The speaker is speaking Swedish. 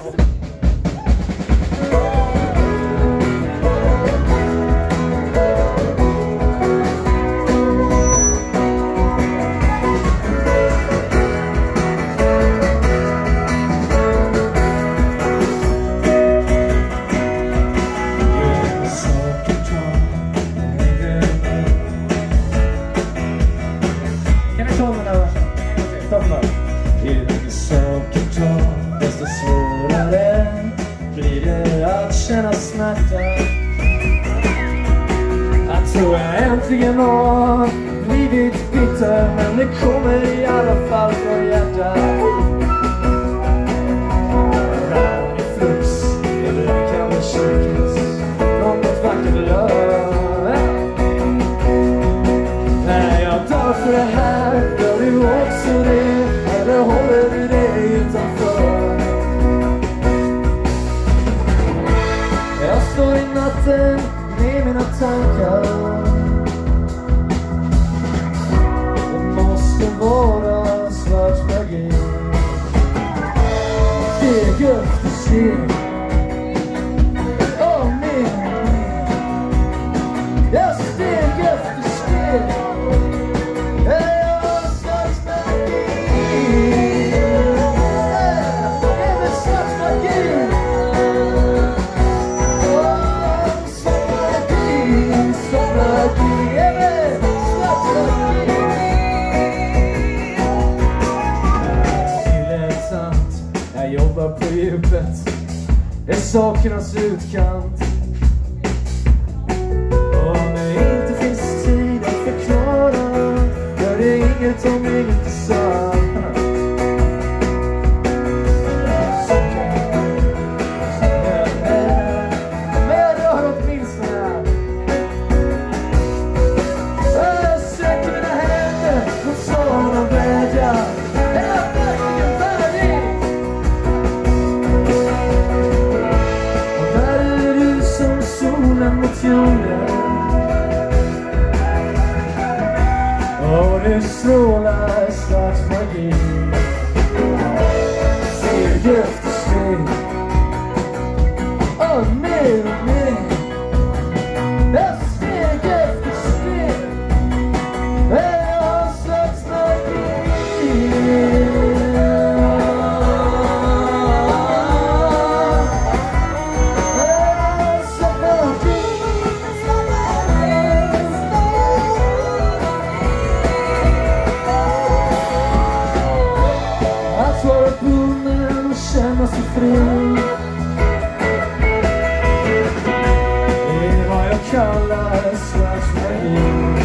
Desto svårare blir det att känna smärta. Jag tror jag äntligen har blivit bitter, men det kommer i alla fall från hjärtat. Rädd i flux, eller det kan bli kyrkis, något vackert rör. När jag dör för det här, gör du också det, eller håller du det utanför? Jag står i natten med mina tankar. Det måste vara svart magi. Steg efter steg. Åh min. Jag steg efter steg. Jobbar på djupet, är sakernas utkant. Om det inte finns tid att förklara, gör det inget om inget är sant. Men jag rör åtminstone. Jag sträcker mina händer mot sådana vädjar. Mot jorden, och det strålar svart magi. Steg efter steg, och mer och mer. Jag steg efter steg, jag har svart magi. Känna sig fri. Det är vad jag kallar svart magi.